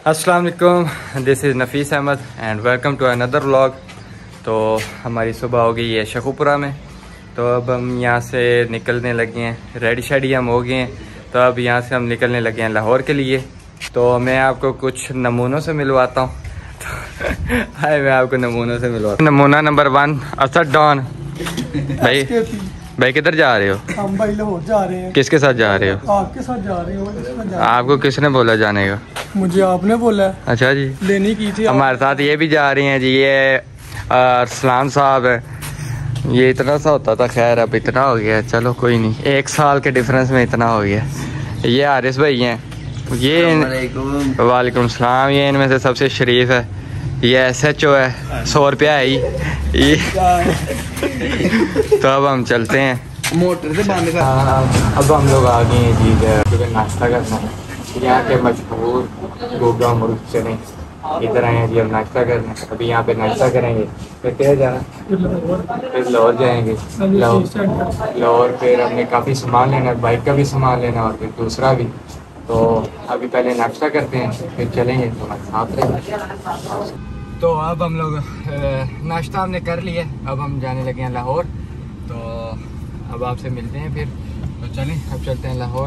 अस्सलाम वालेकुम, this is Nafees Ahmed and welcome to another vlog. तो हमारी सुबह हो गई है शकुपुरा में। तो अब हम यहाँ से निकलने लगे हैं, रेडी शेडी हम हो गए हैं। तो अब यहाँ से हम निकलने लगे हैं लाहौर के लिए। तो मैं आपको कुछ नमूनों से मिलवाता हूँ। हाय, मैं आपको नमूनों से मिलवाता हूँ। नमूना नंबर 1 असद डॉन। भाई किधर जा रहे हो? हम भाई लाहौर जा रहे हैं। किसके साथ जा रहे हो? आपके साथ जा रहे हो। आपको किसने बोला जाने का? मुझे आपने बोला। अच्छा जी, लेनी की थी। हमारे साथ ये भी जा रही हैं जी। ये अरसलान साहब है। ये इतना सा होता था, खैर अब इतना हो गया। चलो कोई नहीं, 1 साल के डिफरेंस में इतना हो गया। ये हारिस भाई हैं, ये वालेकुम सलाम। ये इनमें से सबसे शरीफ है। ये SHO है, 100 रुपया है ये। तो अब हम चलते हैं मोटर से बांध। अब हम लोग आ गए हैं जी नाश्ता करना। यहाँ के मशहूर गोगा मुर्ग चने इधर आए हैं जी। हम नाश्ता करने, अभी यहाँ पे नाश्ता करेंगे, फिर क्या जाना, फिर लाहौर जाएंगे। लाहौर फिर हमने काफ़ी सामान लेना है, बाइक का भी सामान लेना और फिर दूसरा भी। तो अभी पहले नाश्ता करते हैं, फिर चलेंगे। तो साथ रहेंगे। तो अब हम लोग नाश्ता हमने कर लिया, अब हम जाने लगे हैं लाहौर। तो अब आपसे मिलते हैं फिर। तो चलें, अब चलते हैं लाहौर।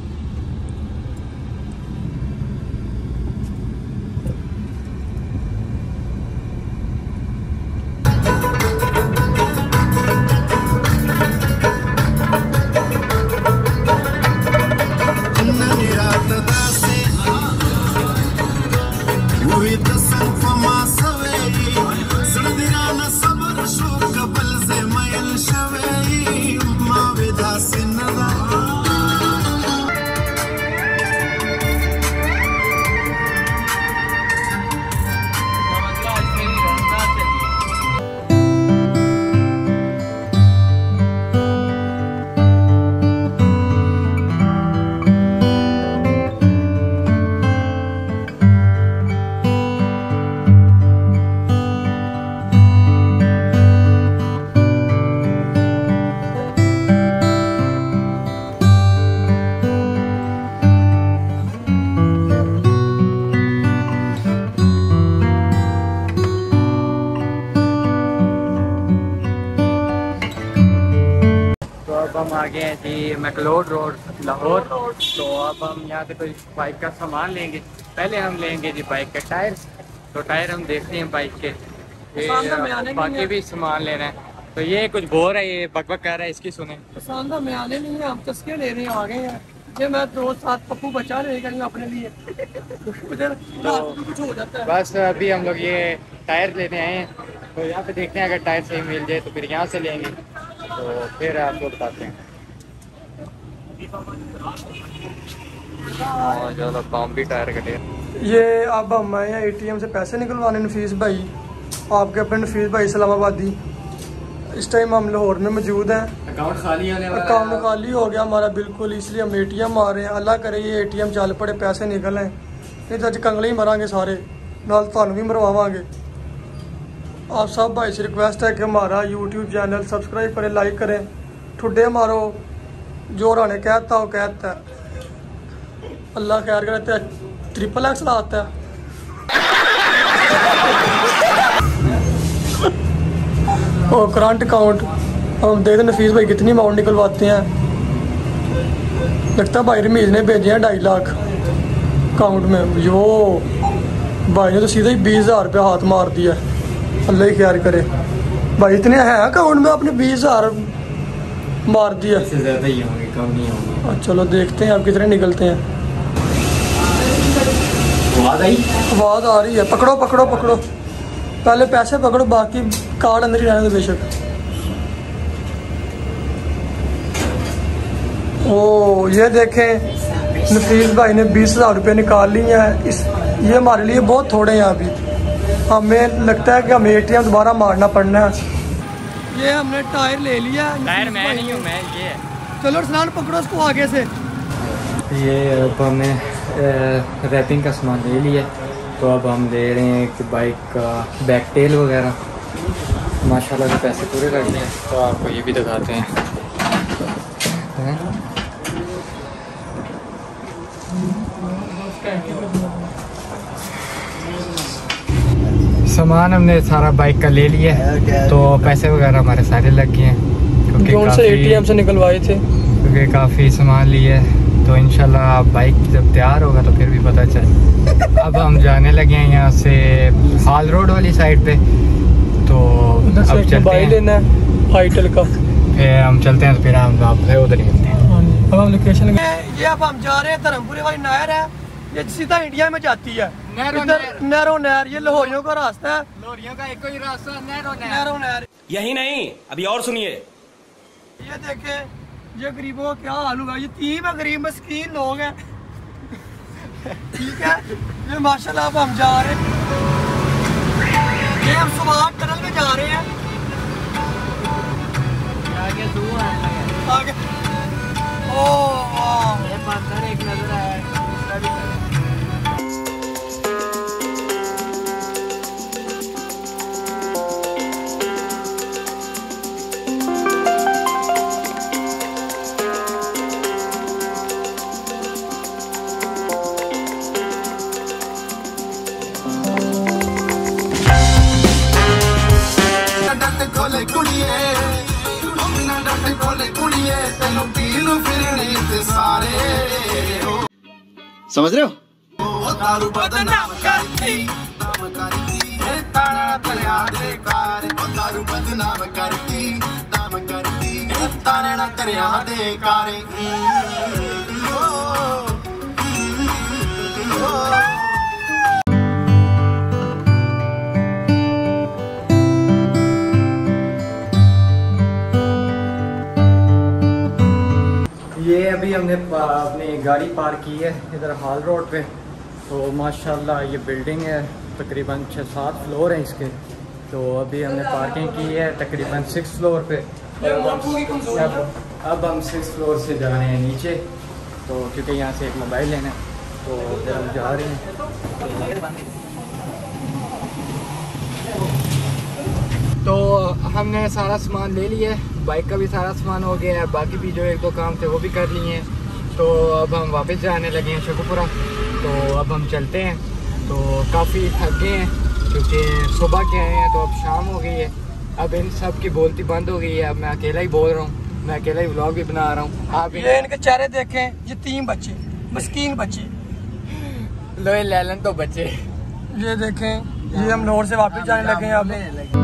हम आ गए हैं जी मैकलोड रोड लाहौर। तो अब हम यहाँ से कोई बाइक का सामान लेंगे। पहले हम लेंगे जी बाइक के टायर। तो टायर हम देखते हैं बाइक के, बाकी भी सामान लेना है। तो ये कुछ बोर है, ये बकबक कर रहा है, इसकी सुने। पसंद हमें आने नहीं है, हम तस्के ले रहे हैं, आ गए हैं। ये मैं 2-7 पप्पू बचा रहेगा अपने लिए। तो कुछ हो जाता है। बस अभी हम लोग ये टायर लेने आए हैं। तो यहाँ पे देखते हैं, अगर टायर सही मिल जाए तो फिर यहाँ से लेंगे। तो फिर आपको बताते हैं। भी टायर कटे। ये अब हम आए हैं ATM से पैसे निकलवाने। नफीस भाई, आपके अपने नफीस भाई इस्लामाबादी। इस टाइम हम लाहौर में मौजूद हैं। अकाउंट खाली होने वाला है। अकाउंट खाली हो गया हमारा बिल्कुल, इसलिए हम ATM आ रहे हैं। अल्लाह करे ये ATM चल पड़े, पैसे निकल आए। नहीं तो अज कंगले ही मरांगे सारे, नाल थानू भी मरवावांगे। आप सब भाई से रिक्वेस्ट है कि हमारा YouTube चैनल सब्सक्राइब करें, लाइक करें, ठुड्डे मारो। जो राने कहता हो कहता है, अल्लाह खैर करते है। XXX लाता है। और करंट अकाउंट हम देखते नफीस भाई कितनी अमाउंट निकलवाते हैं। लगता है भाई रमीज ने भेजे हैं 2.5 लाख अकाउंट में। जो भाई ने तो सीधा ही 20,000 रुपया हाथ मार दिया। अल्लाह ही खैर करे। भाई इतने हैं अकाउंट में, आपने 20,000 मार दिया। इससे ज़्यादा ही होंगे, कम नहीं होंगे। चलो देखते हैं अब कितने निकलते हैं। आवाज़ आ रही है। पकड़ो पकड़ो पकड़ो, पहले पैसे पकड़ो, बाकी कार्ड अंदर ही रहने दो बेशक। ओ ये देखें, नफीस भाई ने 20,000 रुपये निकाल लिए हैं। ये हमारे लिए बहुत थोड़े हैं। अभी हमें लगता है कि हमें ATM दोबारा मारना पड़ना है। ये हमने टायर ले लिया। टायर मैं नहीं हूँ, मैं ये है। चलो स्नान पकड़ो उसको आगे से। ये अब हमने रैपिंग का सामान ले लिया। तो अब हम ले रहे हैं कि बाइक का बैक टेल वगैरह। माशाल्लाह से पैसे पूरे कर लिए। तो आपको ये भी दिखाते हैं। सामान हमने सारा बाइक का ले लिया है, तो पैसे वगैरह हमारे सारे लग गए हैं क्योंकि एटीएम से निकलवाए थे, क्योंकि काफ़ी सामान लिया है। तो इंशाल्लाह बाइक जब तैयार होगा तो फिर भी पता चले। अब हम जाने लगे हैं यहाँ से हाल रोड वाली साइड पे, तो अब चलते हैं लेना है हाईटेल का, फिर हम चलते हैं, तो फिर हम वापस उधर ही मिलते हैं। अब हम लोकेशन ये अब हम जा रहे हैं धर्मपुरे वाली नहर है, ये सीधा इंडिया में जाती है। नहरो नहर, ये लाहौरियों का रास्ता है, लाहौरियों का एक ही रास्ता नहरो नहर। यही नहीं, अभी और सुनिए। ये देखे ये गरीबों का क्या हाल होगा, ये तीन गरीब मस्कीन लोग हैं। ठीक है, ये माशाल्लाह अब हम जा रहे हैं, ये हम सुबह टनल में जा रहे हैं। आगे एक नजर आया समझ रहे हो? दारू बदनाम करती, दारू बदनाम करती, नाम करती, ताने ना दरिया दे कारे। ये अभी हमने अपनी गाड़ी पार्क की है इधर हाल रोड पे। तो माशाल्लाह ये बिल्डिंग है, तकरीबन 6-7 फ्लोर हैं इसके। तो अभी हमने पार्किंग की है तकरीबन 6 फ्लोर पे। अब हम 6 फ्लोर से जा रहे हैं नीचे, तो क्योंकि यहाँ से एक मोबाइल लेना है, तो फिर हम जा रहे हैं। तो हमने सारा सामान ले लिया है, बाइक का भी सारा सामान हो गया है, बाकी भी जो 1-2 काम थे वो भी कर लिए हैं। तो अब हम वापस जाने लगे हैं शेखुपुरा। तो अब हम चलते हैं, तो काफ़ी थक गए हैं क्योंकि सुबह के आए हैं, तो अब शाम हो गई है। अब इन सब की बोलती बंद हो गई है, अब मैं अकेला ही बोल रहा हूँ, मैं अकेला ही व्लॉग भी बना रहा हूँ। आप ये इनके चेहरे देखें, ये 3 बच्चे मस्कीन बच्चे, लोहे लैलन तो बच्चे। ये देखें, ये हम लाहौर से वापस जाने लगे हैं अब।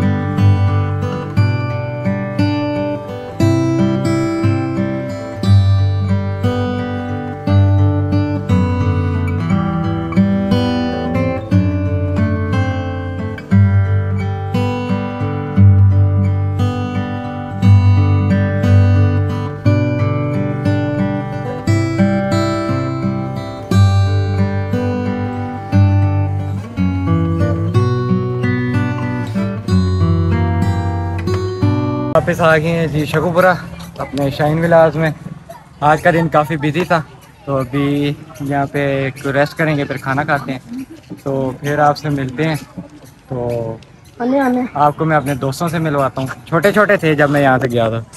वापस आ गए हैं जी शेखुपुरा अपने शाइन विलास में। आज का दिन काफ़ी बिजी था, तो अभी यहाँ पे एक रेस्ट करेंगे, फिर खाना खाते हैं, तो फिर आपसे मिलते हैं। तो आपको मैं अपने दोस्तों से मिलवाता हूँ, छोटे छोटे थे जब मैं यहाँ से गया था।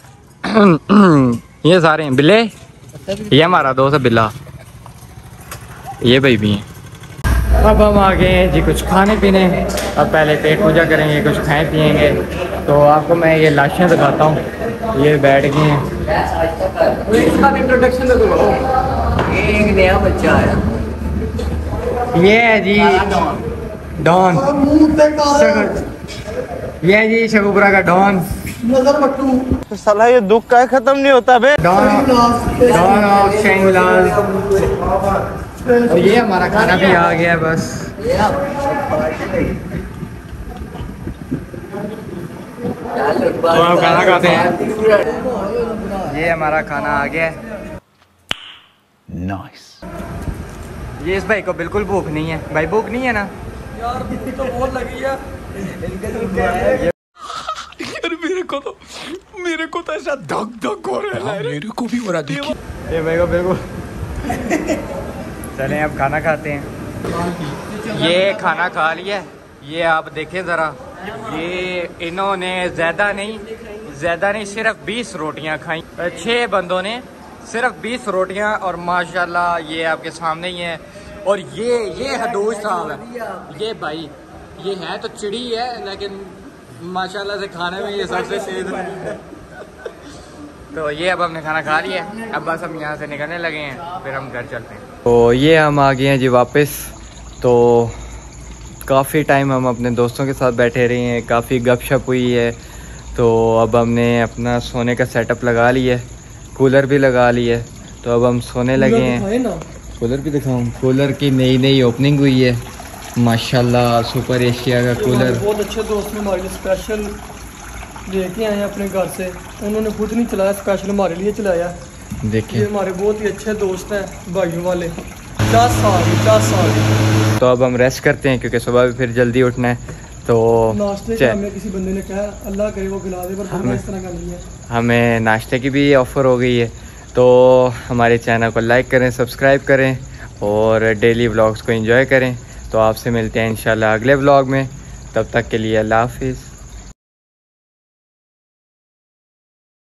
ये सारे हैं बिल्ले, ये हमारा दोस्त है बिल्ला, ये भाई भी हैं। अब हम आ गए हैं जी कुछ खाने पीने। अब पहले पेट पूजा करेंगे, कुछ खाएं पिएंगे। तो आपको मैं ये लाशें दिखाता हूँ, ये बैठ गई हैं। इसका इंट्रोडक्शन तो दो। एक नया बच्चा आया, ये है जी डॉन, ये है जी शेखुपुरा का डॉन। साला ये दुख का खत्म नहीं होता बे। Don of shine Vilas. और ये हमारा खाना भी आ गया है बस। तो हम खाना खाते हैं। ये हमारा खाना आ गया है। नाइस। ये इस भाई को बिल्कुल भूख नहीं है। भाई भूख नहीं है ना यार, भूख तो बहुत लगी है। मेरे को तो ऐसा धक धक हो रहा है, मेरे को भी हो रहा है। ये भाई को बिल्कुल। चलें अब खाना खाते हैं। ये खाना खा लिया, ये आप देखें ज़रा, ये इन्होंने ज़्यादा नहीं सिर्फ 20 रोटियां खाई। 6 बंदों ने सिर्फ 20 रोटियां, और माशाल्लाह ये आपके सामने ही है। और ये हदूज साहब है, ये भाई ये है तो चिड़ी है, लेकिन माशाल्लाह से खाने में ये सबसे सेहत है। तो ये अब हमने खाना खा लिया है, अब बस हम यहाँ से निकलने लगे हैं, फिर हम घर चलते हैं। तो ये हम आ गए हैं जी वापस। तो काफ़ी टाइम हम अपने दोस्तों के साथ बैठे रहे हैं, काफ़ी गपशप हुई है। तो अब हमने अपना सोने का सेटअप लगा लिया है, कूलर भी लगा लिया है। तो अब हम सोने लगे हैं। कूलर भी दिखाऊं? कूलर की नई ओपनिंग हुई है माशाल्लाह, सुपर एशिया का कूलर। बहुत अच्छे दोस्त ने हमारे लिए स्पेशल लेके आए हैं अपने घर से, उन्होंने खुद नहीं चलाया, स्पेशल हमारे लिए चलाया। देखिए ये हमारे बहुत ही अच्छे दोस्त हैं, भाइयों वाले, 50 साल। तो अब हम रेस्ट करते हैं क्योंकि सुबह भी फिर जल्दी उठना है। तो नाश्ते का हमें किसी बंदे ने कहा अल्लाह करे वो खिला दे, पर हमने इस तरह का नहीं है। हमें नाश्ते की भी ऑफ़र हो गई है। तो हमारे चैनल को लाइक करें, सब्सक्राइब करें और डेली व्लॉग्स को एंजॉय करें। तो आपसे मिलते हैं इंशाल्लाह अगले व्लॉग में, तब तक के लिए अल्लाह हाफिज़।